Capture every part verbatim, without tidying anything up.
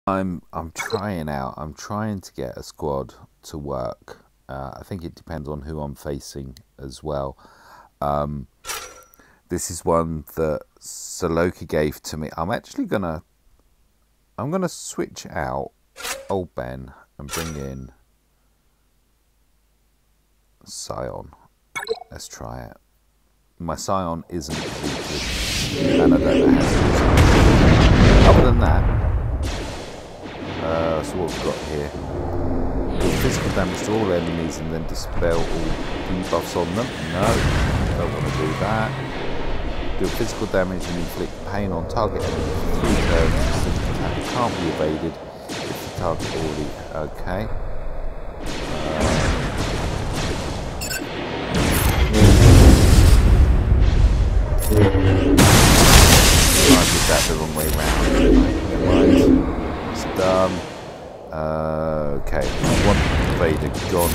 I'm I'm trying out. I'm trying to get a squad to work. Uh, I think it depends on who I'm facing as well. Um, this is one that Saloka gave to me. I'm actually gonna I'm gonna switch out old Ben and bring in Scion. Let's try it. My Scion isn't deleted, and I don't know how to use it. Other than that, uh, so what we've got here: do physical damage to all enemies and then dispel all debuffs on them. No, don't want to do that. Do physical damage and inflict pain on target enemy for three turns. Physical attack can't be evaded if the target already. Okay. I did that the wrong way round. Right, it's done. Uh, okay, one Vader gone.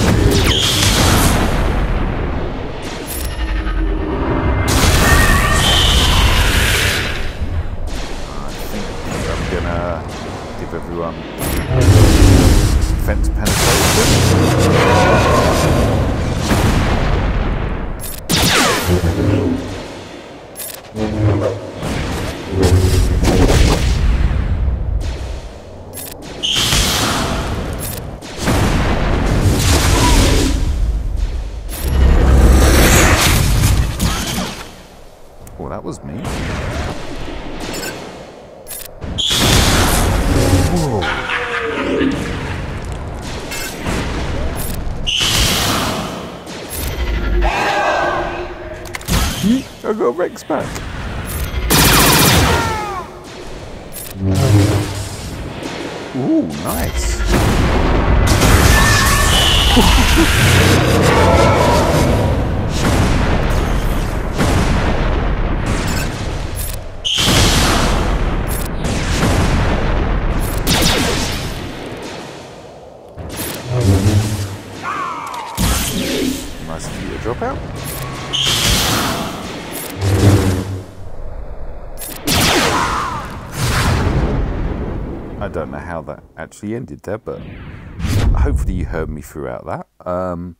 I think I'm gonna give everyone defense penetration. Oh, that was me. Whoa. I got Rex back. Ooh, nice. Nice to see a drop out. I don't know how that actually ended there, but hopefully you heard me throughout that. Um,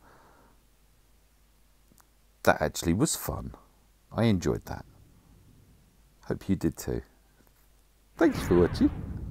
that actually was fun. I enjoyed that. Hope you did too. Thanks for watching.